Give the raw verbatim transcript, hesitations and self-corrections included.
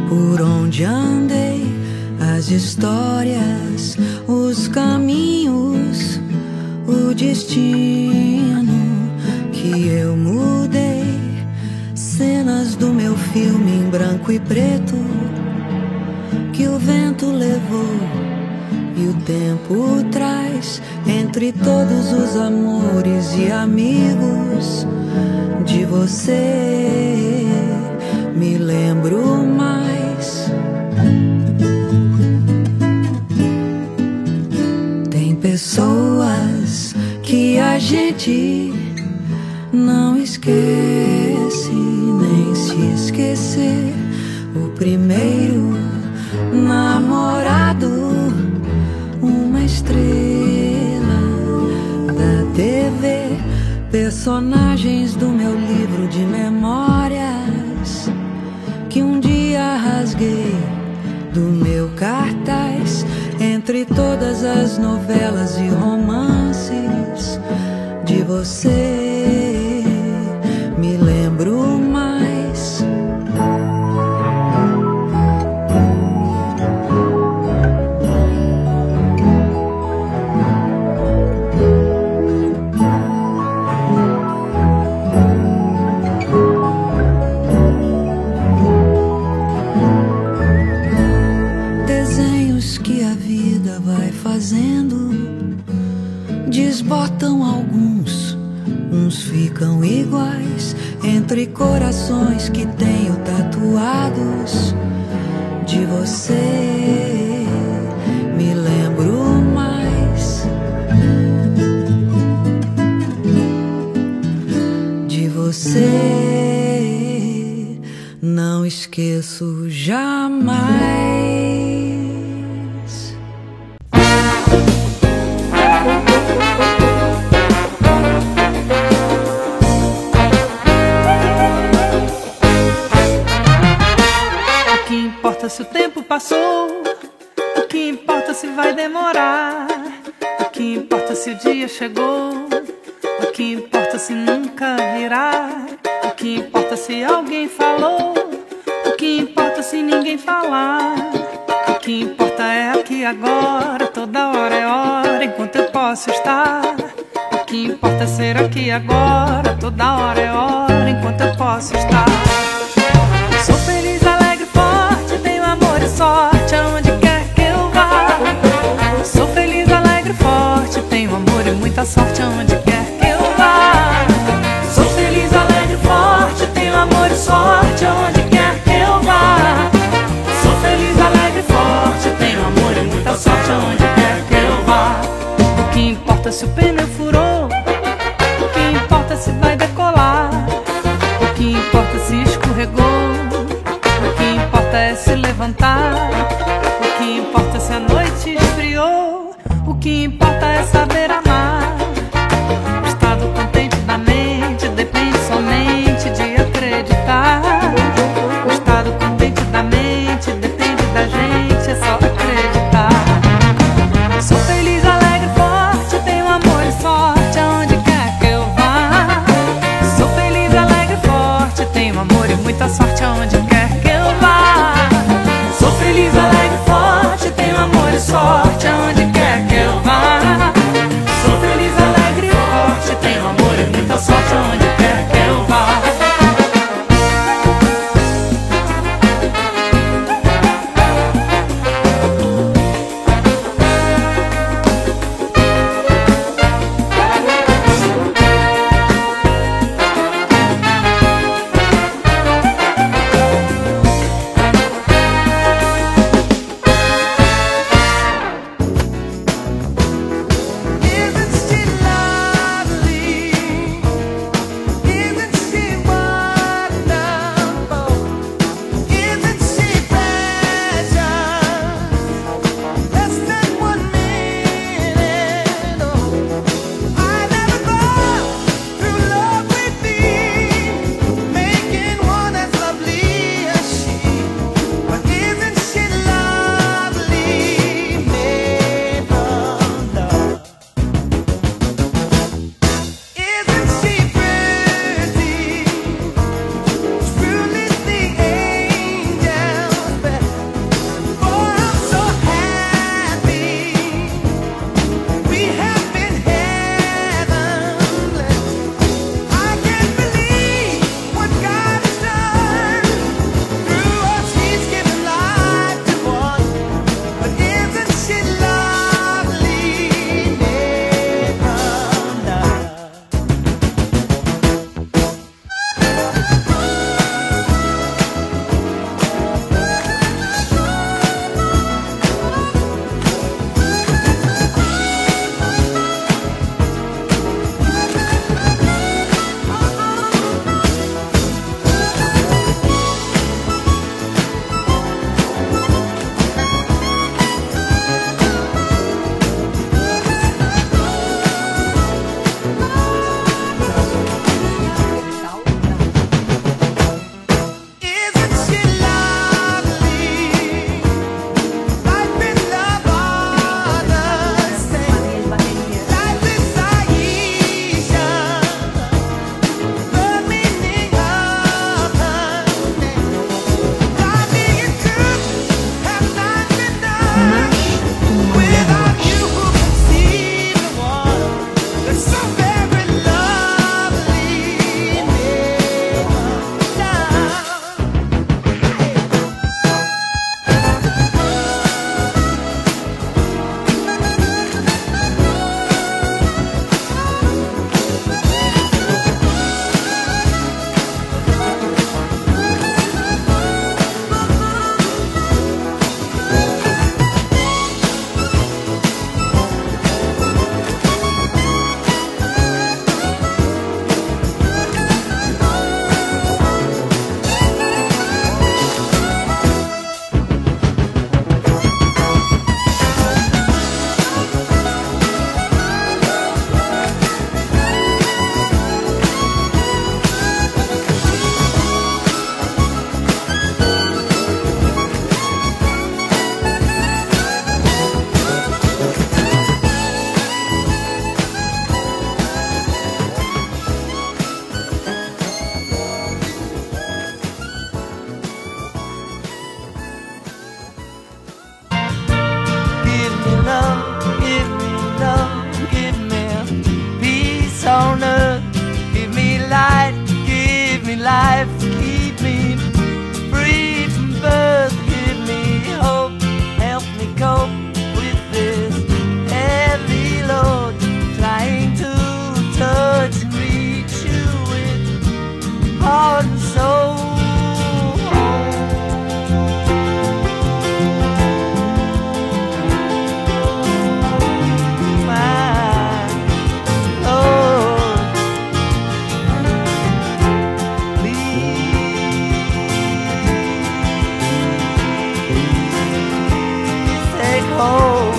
por onde andei, as histórias, os caminhos, o destino que eu mudei, cenas do meu filme em branco e preto que o vento levou e o tempo traz. Entre todos os amores e amigos de você me lembro mais. Tem pessoas que a gente não esquece, nem se esquecer. O primeiro namorado, uma estrela da T V, personagens do meu livro de memórias que um dia rasguei do meu cartaz. Entre todas as novelas e romances de você me lembro mais. Desenhos que a vida vai fazendo desbotam alguns, uns ficam iguais. Entre corações que tenho tatuados de você me lembro mais. De você não esqueço jamais. Se o tempo passou, o que importa se vai demorar? O que importa se o dia chegou? O que importa se nunca virá? O que importa se alguém falou? O que importa se ninguém falar? O que importa é aqui agora, toda hora é hora, enquanto eu posso estar. O que importa é ser aqui agora, toda hora é hora, enquanto eu posso estar. Sou feliz, alegre, forte, tenho amor e sorte aonde quer que eu vá. Sou feliz, alegre, forte, tenho amor e muita sorte aonde quer que eu vá. Sou feliz, alegre, forte, tenho amor e sorte aonde quer que eu vá. Sou feliz, alegre, forte, tenho amor e muita sorte aonde quer que eu vá. O que importa se o pneu furou? O que importa se vai decolar? O que importa se escorregou? O que importa é se levantar. O que importa se a noite esfriou. O que importa é saber amar. O estado contente da mente depende somente de acreditar. O estado contente da mente depende da gente, é só acreditar. Sou feliz, alegre, forte, tenho amor e sorte aonde quer que eu vá. Sou feliz, alegre, forte, tenho amor e muita sorte aonde quer que eu vá. Sou feliz, alegre, forte, tenho amor e sorte aonde quer que eu vá. Oh,